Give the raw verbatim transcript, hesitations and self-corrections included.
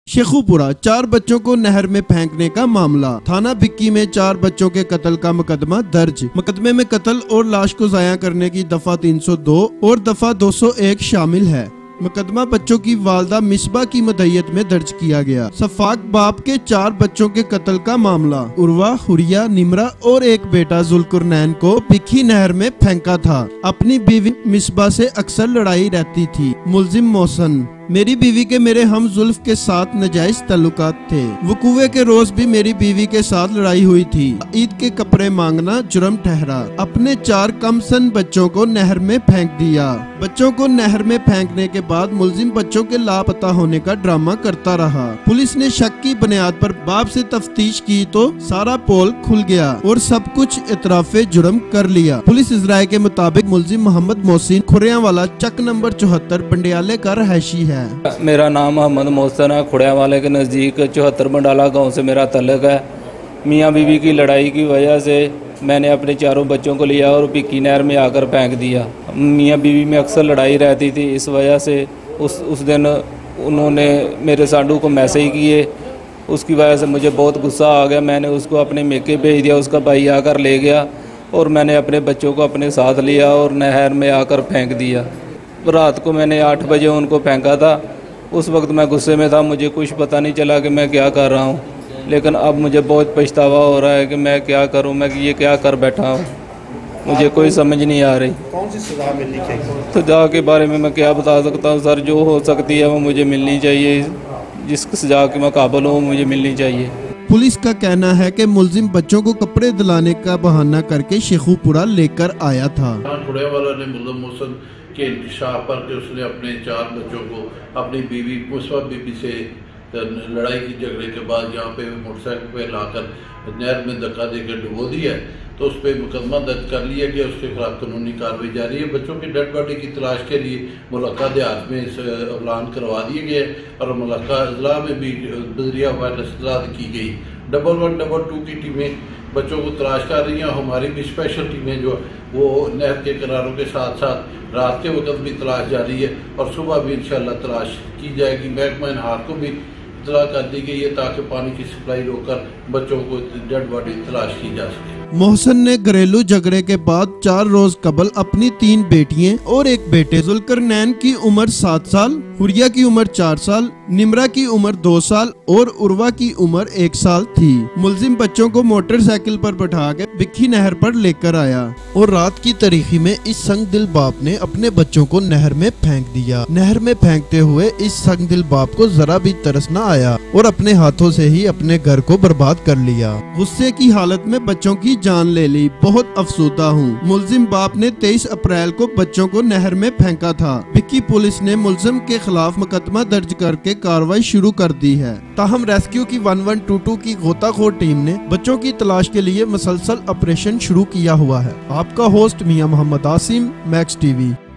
शेखुपुरा चार बच्चों को नहर में फेंकने का मामला। थाना भिक्की में चार बच्चों के कत्ल का मुकदमा दर्ज। मुकदमे में कत्ल और लाश को ज़ाया करने की दफा तीन सौ दो और दफा दो सौ एक शामिल है। मुकदमा बच्चों की वालदा मिसबा की मदय्यत में दर्ज किया गया। सफाक बाप के चार बच्चों के कत्ल का मामला। उर्वा, हुरिया, निमरा और एक बेटा जुल्कुरनैन को भिक्की नहर में फेंका था। अपनी बीवी मिसबा से अक्सर लड़ाई रहती थी। मुलजिम मोहसन, मेरी बीवी के मेरे हम जुल्फ के साथ नाजायज ताल्लुकात थे। वकूवे के रोज भी मेरी बीवी के साथ लड़ाई हुई थी। ईद के कपड़े मांगना जुर्म ठहरा। अपने चार कमसन बच्चों को नहर में फेंक दिया। बच्चों को नहर में फेंकने के बाद मुलजिम बच्चों के लापता होने का ड्रामा करता रहा। पुलिस ने शक की बुनियाद पर बाप से तफ्तीश की तो सारा पोल खुल गया और सब कुछ इतराफे जुर्म कर लिया। पुलिस इजराए के मुताबिक मुलजिम मोहम्मद मोहसिन खुरियावाला चक नंबर चौहत्तर बंडियाले का रहायशी है। मेरा नाम मोहम्मद मोहसिन है। खुड़ियावाले के नज़दीक चौहत्तर बंडाला गांव से मेरा तल्लक है। मियाँ बीवी की लड़ाई की वजह से मैंने अपने चारों बच्चों को लिया और भिक्की नहर में आकर फेंक दिया। मियाँ बीवी में अक्सर लड़ाई रहती थी, इस वजह से उस उस दिन उन्होंने मेरे सांडू को मैसेज किए। उसकी वजह से मुझे बहुत गुस्सा आ गया। मैंने उसको अपने मेके भेज दिया। उसका भाई आकर ले गया और मैंने अपने बच्चों को अपने साथ लिया और नहर में आकर फेंक दिया। रात को मैंने आठ बजे उनको फेंका था। उस वक्त मैं गुस्से में था, मुझे कुछ पता नहीं चला कि मैं क्या कर रहा हूँ। लेकिन अब मुझे बहुत पछतावा हो रहा है कि मैं क्या करूँ, मैं ये क्या कर बैठा हूँ, मुझे कोई समझ नहीं आ रही। कौन सी सज़ा मिलनी चाहिए? सज़ा के बारे में मैं क्या बता सकता हूँ सर, जो हो सकती है वो मुझे मिलनी चाहिए। जिस सज़ा के मैं काबिल हूँ मुझे मिलनी चाहिए। पुलिस का कहना है कि मुलजिम बच्चों को कपड़े दिलाने का बहाना करके शेखुपुरा लेकर आया था। खुड़ियावाला ने मुलजिम मोहसिन के इंकशाफ पर कि उसने अपने चार बच्चों को अपनी बीवी मुसबा बीबी से लड़ाई की झगड़े के बाद यहाँ पे मोटरसाइकिल पे लाकर नहर में धक्का देकर डुबो दिया है, तो उस पर मुकदमा दर्ज कर लिया गया। उसके खिलाफ कानूनी कार्रवाई जारी है। बच्चों की डेड बॉडी की तलाश के लिए मुलाका देहात में ऐलान करवा दिए गए और मुलाका अजला में भी बजरिया वायरस की गई। डबल वन डबल टू की टीमें बच्चों को तलाश कर रही हैं। हमारी भी स्पेशल टीमें जो वो नहर के किनारों के साथ साथ रात के वक्त भी तलाश जारी है और सुबह भी इंशाल्लाह तलाश की जाएगी। महकमा इनहार को भी इतला कर दी गई है ताकि पानी की सप्लाई रोककर बच्चों को डेड बॉडी तलाश की जा सके। मोहसिन ने घरेलू झगड़े के बाद चार रोज कबल अपनी तीन बेटियां और एक बेटे जुल्कुरनैन की उम्र सात साल, हुरिया की उम्र चार साल, निमरा की उम्र दो साल और उर्वा की उम्र एक साल थी। मुलजिम बच्चों को मोटरसाइकिल पर बैठा के भिक्की नहर पर लेकर आया और रात की तारीखी में इस संग दिल बाप ने अपने बच्चों को नहर में फेंक दिया। नहर में फेंकते हुए इस संग दिल बाप को जरा भी तरस न आया और अपने हाथों से ही अपने घर को बर्बाद कर लिया। गुस्से की हालत में बच्चों की जान ले ली। बहुत अफसोदा हूँ। मुलजिम बाप ने तेईस अप्रैल को बच्चों को नहर में फेंका था। भिक्की पुलिस ने मुलजिम के खिलाफ मुकदमा दर्ज करके कार्रवाई शुरू कर दी है। ताहम रेस्क्यू की वन वन टू टू की गोताखोर टीम ने बच्चों की तलाश के लिए मुसलसल ऑपरेशन शुरू किया हुआ है। आपका host Mian Mohammad Asim, Max TV.